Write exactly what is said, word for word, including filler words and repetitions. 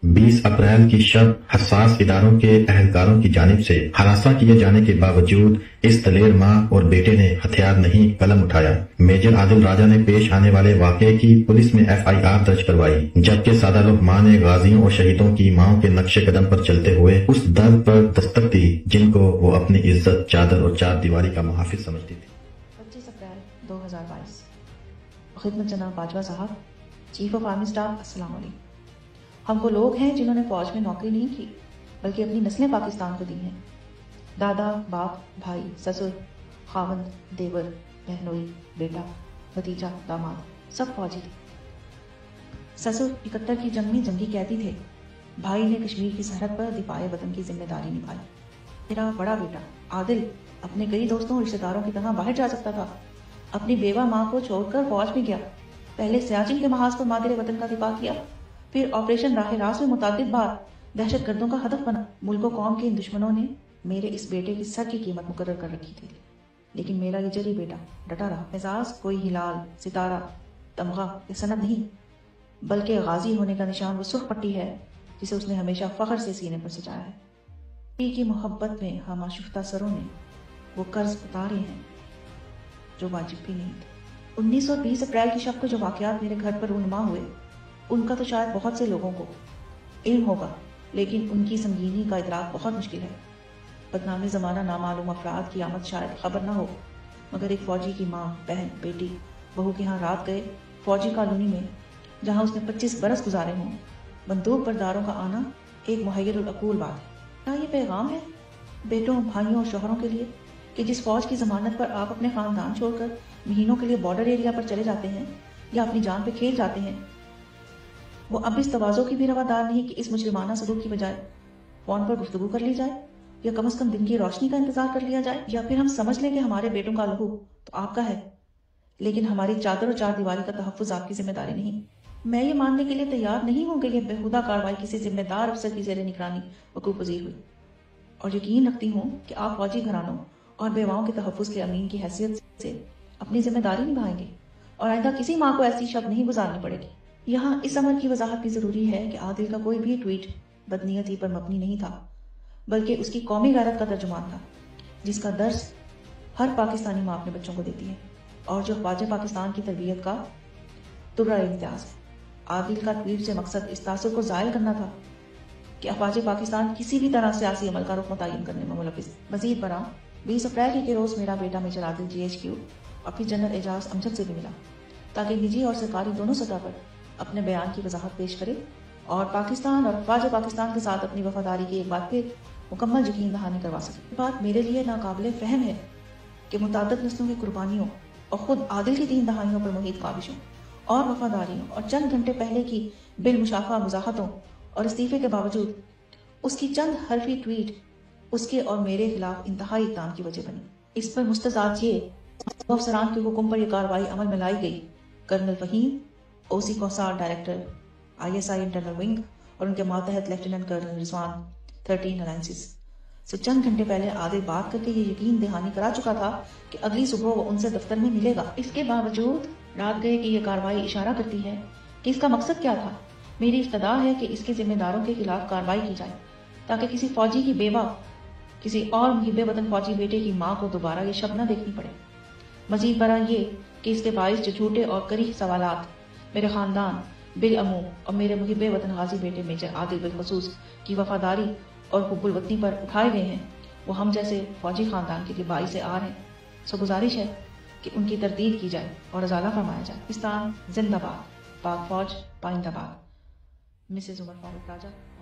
بیس April کی شب حساس اداروں کے اہلکاروں کی جانب سے ہراساں کیے جانے کے باوجود اس دلیر ماں اور بیٹے نے ہتھیار نہیں قلم اٹھایا۔ میجر عادل راجہ نے پیش آنے والے واقعے کی پولیس میں ایف آئی آر درج کروائی، جبکہ سادہ لوگ ماں نے غازیوں اور شہیدوں کی ماں کے نقش قدم پر چلتے ہوئے اس درد پر دستک دی جن کو وہ اپنی عزت، چادر اور چار دیواری کا محافظ سمجھتی تھی۔ پچیس اپریل دو ہزار بائیس، خدمت جناب باجوہ صاحب، چیف آف آرمی اسٹاف، السلام علیکم۔ ہم وہ لوگ ہیں جنہوں نے فوج میں نوکری نہیں کی بلکہ اپنی نسلیں پاکستان کو دی ہیں۔ دادا، باپ، بھائی، سسر، خاوند، دیور، بہنوئی، بیٹا، بھتیجا، داماد سب فوجی تھے۔ سسر اکہتر کی جنگ میں جنگی قیدی تھے۔ بھائی نے کشمیر کی سرحد پر دفاع وطن کی ذمہ داری نبھائی۔ میرا بڑا بیٹا عادل اپنے کئی دوستوں اور رشتہ داروں کی طرح باہر جا سکتا تھا، اپنی بیوہ ماں کو چھوڑ کر فوج میں گیا۔ پہلے سیاچن کے محاذ پر مادر وطن کا دفاع کیا، پھر آپریشن راہ راست میں متعدد بار دہشت گردوں کا ہدف بنا۔ ملک و قوم کے ان دشمنوں نے میرے اس بیٹے کی سر کی قیمت مقرر کر رکھی تھی، لیکن میرا یہ جلی بیٹا ڈٹا رہا۔ اعزاز کوئی ہلال، ستارہ، تمغہ یا سند نہیں، بلکہ غازی ہونے کا نشان وہ سرخ پٹی ہے جسے اس نے ہمیشہ فخر سے سینے پر سجایا ہے۔ پی کی محبت میں ہم آشفتہ سروں نے وہ قرض اتارے ہیں جو واجب بھی نہیں تھے۔ انیس سو بیس اپریل کی شب کو جو واقعات میرے گھر پر رونما ہوئے ان کا تو شاید بہت سے لوگوں کو علم ہوگا، لیکن ان کی سنگینی کا ادراک بہت مشکل ہے۔ بدنام زمانہ نامعلوم افراد کی آمد شاید خبر نہ ہو، مگر ایک فوجی کی ماں، بہن، بیٹی، بہو کے ہاں رات گئے فوجی کالونی میں جہاں اس نے پچیس برس گزارے ہوں، بندوق برداروں کا آنا ایک محیر العقول بات ہے۔ کیا یہ پیغام ہے بیٹوں، بھائیوں اور شوہروں کے لیے کہ جس فوج کی ضمانت پر آپ اپنے خاندان چھوڑ کر مہینوں کے لیے بارڈر ایریا پر چلے جاتے ہیں یا اپنی جان پہ کھیل جاتے ہیں، وہ اب اس تواضع کی بھی روادار نہیں کہ اس مجرمانہ سلوک کی بجائے فون پر گفتگو کر لی جائے یا کم از کم دن کی روشنی کا انتظار کر لیا جائے، یا پھر ہم سمجھ لیں کہ ہمارے بیٹوں کا لہو تو آپ کا ہے لیکن ہماری چادر اور چار دیواری کا تحفظ آپ کی ذمہ داری نہیں۔ میں یہ ماننے کے لیے تیار نہیں ہوں کہ یہ بےہودہ کارروائی کسی ذمہ دار افسر کی زیر نگرانی وقوع پذیر ہوئی، اور یقین رکھتی ہوں کہ آپ فوجی گھرانوں اور بیواؤں کے تحفظ کے امین کی حیثیت سے اپنی ذمہ داری نبھائیں گے اور آئندہ کسی ماں کو ایسی شب نہیں گزارنی پڑے گی۔ یہاں اس امر کی وضاحت بھی ضروری ہے کہ عادل کا کوئی بھی ٹویٹ بدنیتی پر مبنی نہیں تھا، بلکہ اس کی قومی غیرت کا ترجمان تھا، جس کا درس ہر پاکستانی ماں اپنے بچوں کو دیتی ہے اور جو افواج پاکستان کی تربیت کا ترہ امتیاز ہے۔ عادل کا ٹویٹ سے مقصد اس تاثر کو زائل کرنا تھا کہ افواج پاکستان کسی بھی طرح سیاسی عمل کا رخ متعین کرنے میں ملوث۔ مزید برآں بیس اپریل کے روز میرا بیٹا میجر عادل جی ایچ کیو اور پھر جنرل اعجاز امجد سے بھی ملا تاکہ نجی اور سرکاری دونوں سطح پر اپنے بیان کی وضاحت پیش کرے اور پاکستان اور افواج پاکستان کے ساتھ اپنی وفاداری کی ایک بار پھر مکمل یقین دہانی کروا سکے۔ یہ بات میرے لیے ناقابل فہم ہے کہ متعدد نسلوں کی قربانیوں اور خود عادل کی تین دہائیوں پر محیط کاوشوں اور وفاداریوں اور چند گھنٹے پہلے کی بالمشافہ مزاحتوں اور استعفے کے باوجود اس کی چند حرفی ٹویٹ اس کے اور میرے خلاف انتہائی اقدام کی وجہ بنی۔ اس پر مستزاد یہ افسران کے حکم پر یہ کارروائی عمل میں لائی گئی، کرنل فہیم، او سی کوسار director I S I internal wing اور ان کے ماتحت lieutenant colonel Rizwan thirteen alliances سے چند گھنٹے پہلے عادل بات کر کے یہ یقین دہانی کرا چکا تھا کہ اگلی صبح وہ ان سے دفتر میں ملے گا۔ اس کے باوجود رات گئے کہ یہ کارروائی اشارہ کرتی ہے کہ اس کا مقصد کیا تھا۔ میری استدعا ہے کہ اس کے ذمہ داروں کے خلاف کارروائی کی جائے تاکہ کسی فوجی کی بیوہ، کسی اور محب وطن فوجی بیٹے کی ماں کو دوبارہ یہ شب نہ دیکھنی پڑے۔ مزید برآں یہ کہ اس کے باعث جو جھوٹے اور کریہ سوالات میرے خاندان بالعموم اور میرے محب وطن غازی بیٹے میجر عادل بالخصوص کی وفاداری اور حب الوطنی پر اٹھائے گئے ہیں وہ ہم جیسے فوجی خاندان کے لیے باعث آر ہیں۔ سو گزارش ہے کہ ان کی تردید کی جائے اور ازالہ فرمایا جائے۔ پاکستان زندہ باد، پاک فوج پائندہ باد۔ مسز عمر فاروق راجہ۔